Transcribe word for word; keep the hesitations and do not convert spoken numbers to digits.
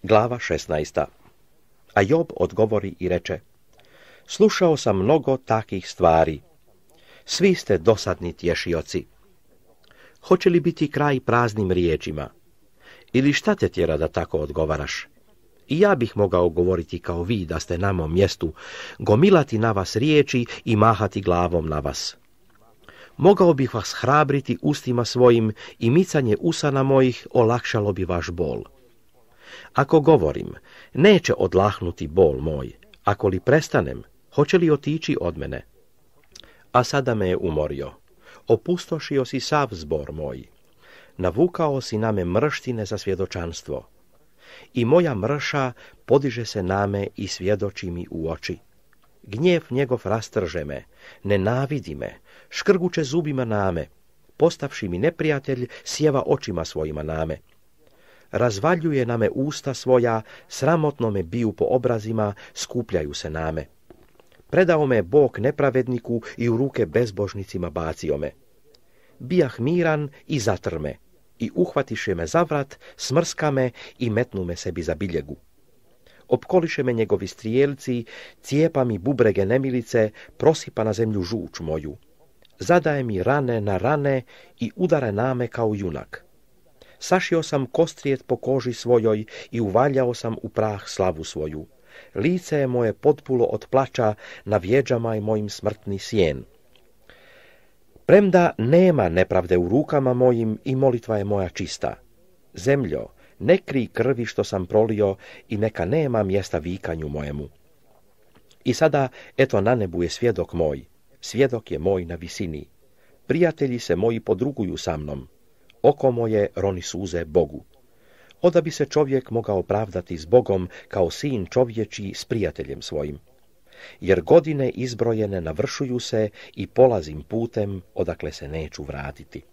Glava šesnaesta. A Job odgovori i reče: Slušao sam mnogo takih stvari. Svi ste dosadni tješioci. Hoće li biti kraj praznim riječima? Ili šta te tjera da tako odgovaraš? I ja bih mogao govoriti kao vi da ste na mom mjestu, gomilati na vas riječi i mahati glavom na vas. Mogao bih vas hrabriti ustima svojim i micanje usana mojih olakšalo bi vaš bol. Ako govorim, neće odlahnuti bol moj. Ako li prestanem, hoće li otići od mene? A sada me je umorio. Opustošio si sav zbor moj. Navukao si na me mrštine za svjedočanstvo. I moja mrša podiže se na me i svjedoči mi u oči. Gnjev njegov rastrže me, nenavidi me, škrguče zubima na me. Postavši mi neprijatelj, sjeva očima svojima na me. Razvaljuje na me usta svoja, sramotno me biju po obrazima, skupljaju se na me. Predao me Bog nepravedniku i u ruke bezbožnicima bacio me. Bijah miran i zatr me, i uhvatiše me za vrat, smrska me i metnu me sebi za biljegu. Opkoliše me njegovi strijelci, cijepa mi bubrege nemilice, prosipa na zemlju žuč moju. Zadaje mi rane na rane i udara na me kao junak. Sašio sam kostrijet po koži svojoj i uvaljao sam u prah slavu svoju. Lice je moje potpulo od plača, na vjeđama je mojim smrtni sjen. Premda nema nepravde u rukama mojim i molitva je moja čista. Zemljo, ne krij krvi što sam prolio i neka nema mjesta vikanju mojemu. I sada, eto na nebu je svjedok moj, svjedok je moj na visini. Prijatelji se moji podruguju sa mnom. Oko moje roni suze Bogu. Oda bi se čovjek mogao pravdati s Bogom kao sin čovječiji s prijateljem svojim. Jer godine izbrojene navršuju se i polazim putem odakle se neću vratiti.